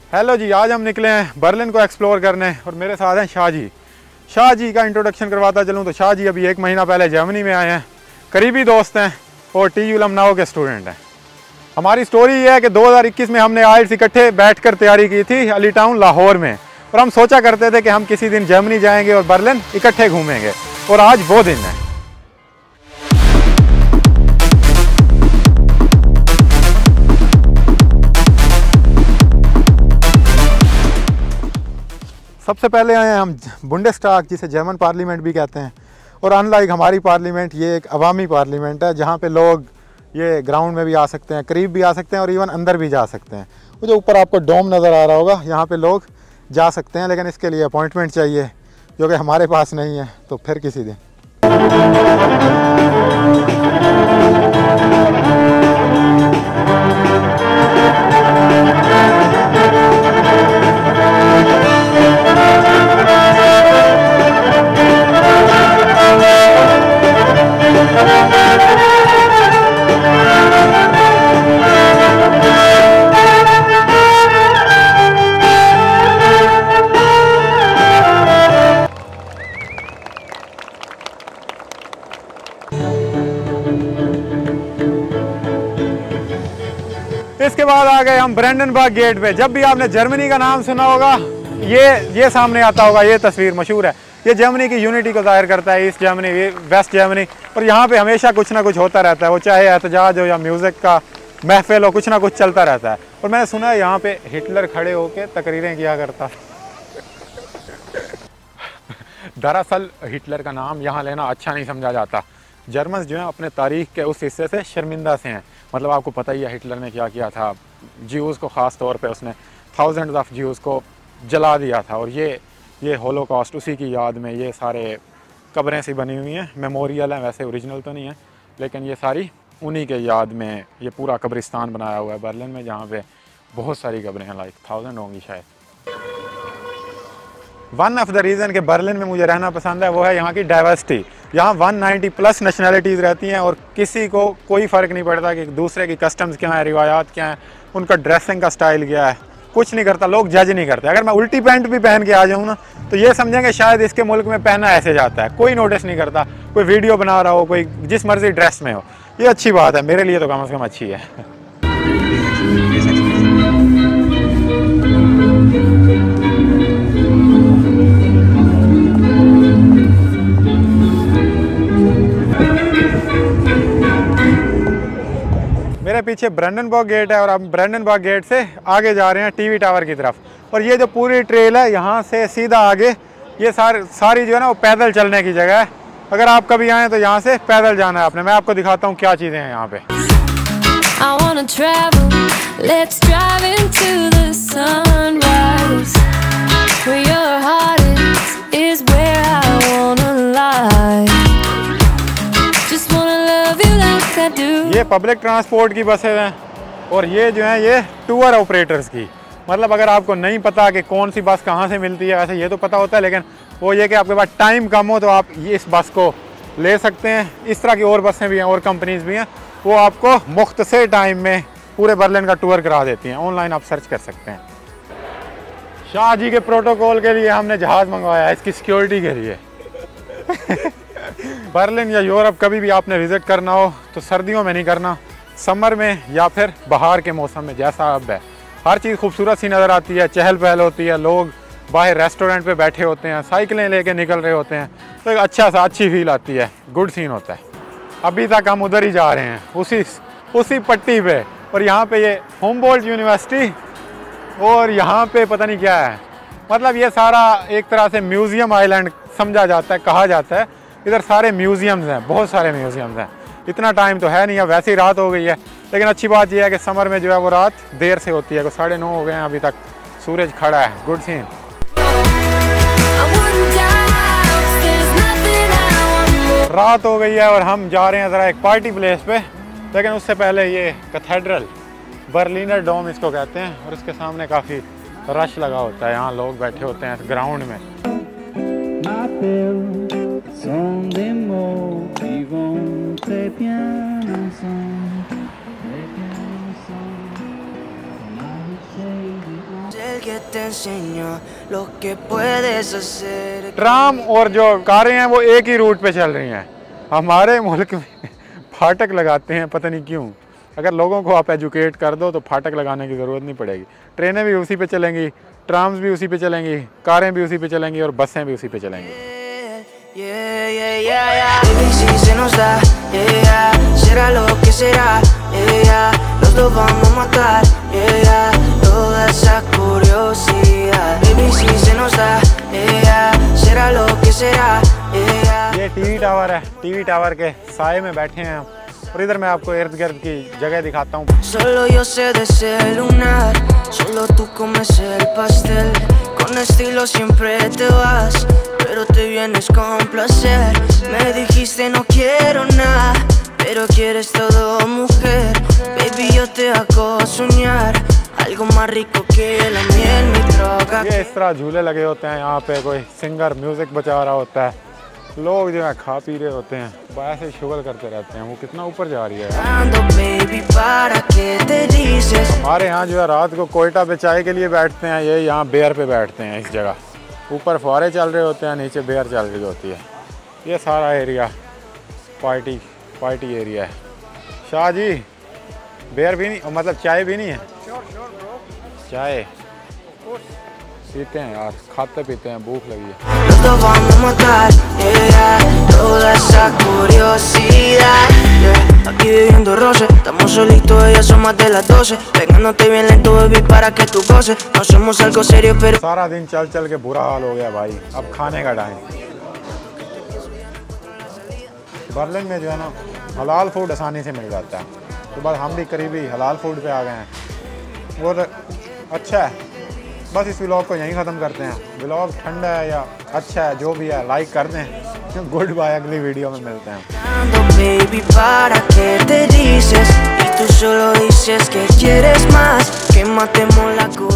Hello जी, आज हम निकले हैं बर्लिन को एक्सप्लोर करने और मेरे साथ हैं शाह जी। शाह जी का इंट्रोडक्शन करवाता चलूँ तो शाह जी अभी 1 महीना पहले जर्मनी में आए हैं, करीबी दोस्त हैं और TU लखनऊ के स्टूडेंट हैं। हमारी स्टोरी ये है कि 2021 में हमने आइल्स इकट्ठे बैठकर तैयारी की थी अली टाउन लाहौर में, और हम सोचा करते थे कि हम किसी दिन जर्मनी जाएंगे और बर्लिन इकट्ठे घूमेंगे, और आज वो दिन है। सबसे पहले आए हैं हम बुंडेस्टाग, जिसे जर्मन पार्लियामेंट भी कहते हैं, और अनलाइक हमारी पार्लियामेंट ये एक अवामी पार्लियामेंट है जहाँ पे लोग ये ग्राउंड में भी आ सकते हैं, करीब भी आ सकते हैं और इवन अंदर भी जा सकते हैं। वो जो ऊपर आपको डोम नज़र आ रहा होगा, यहाँ पे लोग जा सकते हैं, लेकिन इसके लिए अपॉइंटमेंट चाहिए जो कि हमारे पास नहीं है, तो फिर किसी दिन। इसके बाद आ गए हम ब्रेंडनबर्ग गेट पे। जब भी आपने जर्मनी का नाम सुना होगा, ये सामने आता होगा, ये तस्वीर मशहूर है। ये जर्मनी की यूनिटी को जाहिर करता है, ईस्ट जर्मनी, वेस्ट जर्मनी, और यहाँ पे हमेशा कुछ ना कुछ होता रहता है, वो चाहे एहतजाज हो या म्यूज़िक का महफिल हो, कुछ ना कुछ चलता रहता है। और मैंने सुना है यहाँ पे हिटलर खड़े होकर तकरीरें किया करता। दरअसल हिटलर का नाम यहाँ लेना अच्छा नहीं समझा जाता। जर्मन्स जो हैं अपने तारीख के उस हिस्से से शर्मिंदा से हैं। मतलब आपको पता ही है हिटलर ने क्या किया था, ज्यूज़ को ख़ास तौर पे उसने थाउजेंड्स ऑफ ज्यूज़ को जला दिया था, और ये होलोकॉस्ट उसी की याद में ये सारे कब्रें सी बनी हुई हैं, मेमोरियल हैं, वैसे ओरिजिनल तो नहीं है, लेकिन ये सारी उन्हीं के याद में ये पूरा कब्रिस्तान बनाया हुआ है बर्लिन में, जहाँ पे बहुत सारी कब्रें हैं, लाइक 1000 होंगी शायद। वन ऑफ द रीज़न कि बर्लिन में मुझे रहना पसंद है वो है यहाँ की डाइवर्सिटी। यहाँ 190+ नेशनलिटीज़ रहती हैं और किसी को कोई फ़र्क नहीं पड़ता कि दूसरे की कस्टम्स क्या हैं, रिवायात क्या हैं, उनका ड्रेसिंग का स्टाइल क्या है, कुछ नहीं करता, लोग जज नहीं करते। अगर मैं उल्टी पैंट भी पहन के आ जाऊँ ना, तो ये समझेंगे शायद इसके मुल्क में पहना ऐसे जाता है, कोई नोटिस नहीं करता। कोई वीडियो बना रहा हो, कोई जिस मर्जी ड्रेस में हो, ये अच्छी बात है, मेरे लिए तो कम से कम अच्छी है। मेरे पीछे ब्रेंडनबर्ग गेट है और अब ब्रेंडनबर्ग गेट से आगे जा रहे हैं टीवी टावर की तरफ। और ये जो पूरी ट्रेल है यहाँ से सीधा आगे, ये सारी जो है ना वो पैदल चलने की जगह है। अगर आप कभी आएँ तो यहाँ से पैदल जाना है आपने। मैं आपको दिखाता हूँ क्या चीज़ें हैं यहाँ पे। ये पब्लिक ट्रांसपोर्ट की बसें हैं और ये जो हैं ये टूर ऑपरेटर्स की। मतलब अगर आपको नहीं पता कि कौन सी बस कहाँ से मिलती है, वैसे ये तो पता होता है, लेकिन वो ये कि आपके पास टाइम कम हो तो आप इस बस को ले सकते हैं। इस तरह की और बसें भी हैं और कंपनीज भी हैं, वो आपको मुख्तसर टाइम में पूरे बर्लिन का टूर करा देती हैं। ऑनलाइन आप सर्च कर सकते हैं। शाह जी के प्रोटोकॉल के लिए हमने जहाज़ मंगवाया है, इसकी सिक्योरिटी के लिए। बर्लिन या यूरोप कभी भी आपने विज़िट करना हो तो सर्दियों में नहीं करना, समर में या फिर बाहर के मौसम में, जैसा अब है। हर चीज़ खूबसूरत सी नज़र आती है, चहल पहल होती है, लोग बाहर रेस्टोरेंट पे बैठे होते हैं, साइकिलें लेके निकल रहे होते हैं, तो एक अच्छी फील आती है, गुड सीन होता है। अभी तक हम उधर ही जा रहे हैं, उसी पट्टी पे। और यहाँ पे ये हुम्बोल्ट यूनिवर्सिटी, और यहाँ पे पता नहीं क्या है। मतलब ये सारा एक तरह से म्यूज़ियम आइलैंड समझा जाता है, कहा जाता है। इधर सारे म्यूज़ियम्स हैं, बहुत सारे म्यूज़ियम्स हैं। इतना टाइम तो है नहीं, अब वैसे ही रात हो गई है, लेकिन अच्छी बात यह है कि समर में जो है वो रात देर से होती है। तो 9:30 हो गए हैं, अभी तक सूरज खड़ा है, गुड सीन। रात हो गई है और हम जा रहे हैं ज़रा एक पार्टी प्लेस पे, लेकिन उससे पहले ये कैथेड्रल, बर्लिनर डोम इसको कहते हैं, और इसके सामने काफ़ी रश लगा होता है। यहाँ लोग बैठे होते हैं ग्राउंड में। ट्राम और जो कारें हैं वो एक ही रूट पे चल रही हैं। हमारे मुल्क में फाटक लगाते हैं, पता नहीं क्यों। अगर लोगों को आप एजुकेट कर दो तो फाटक लगाने की ज़रूरत नहीं पड़ेगी। ट्रेनें भी उसी पे चलेंगी, ट्राम्स भी उसी पे चलेंगी, कारें भी उसी पे चलेंगी और बसें भी उसी पे चलेंगी। ये टीवी टावर है, टीवी टावर के साए में बैठे हैं हम और इधर मैं आपको इर्द गिर्द की जगह दिखाता हूँ। ये इस तरह झूले लगे होते हैं, यहाँ पे कोई सिंगर म्यूजिक बजा रहा होता है, लोग जो है खा पी रहे होते हैं, ऐसे शुगल करते रहते हैं। वो कितना ऊपर जा रही है। हमारे यहाँ जो है रात को कोयटा पे चाय के लिए बैठते हैं, ये यहाँ बेयर पे बैठते हैं। इस जगह ऊपर फुहारे चल रहे होते हैं, नीचे बेयर चल रही होती है। ये सारा एरिया पार्टी एरिया है। शाह जी बेयर भी नहीं, मतलब चाय भी नहीं है? चाय पीते हैं यार, खाते पीते हैं, भूख लगी है। सारा दिन चल चल के बुरा हाल हो गया भाई, अब खाने का टाइम। बर्लिन में जो है ना हलाल फूड आसानी से मिल जाता है, तो बस हम भी करीबी हलाल फूड पे आ गए हैं। वो अच्छा है। बस इस व्लॉग को यहीं ख़त्म करते हैं। व्लॉग ठंडा है या अच्छा है, जो भी है लाइक कर दें। गुड बाय, अगली वीडियो में मिलते हैं।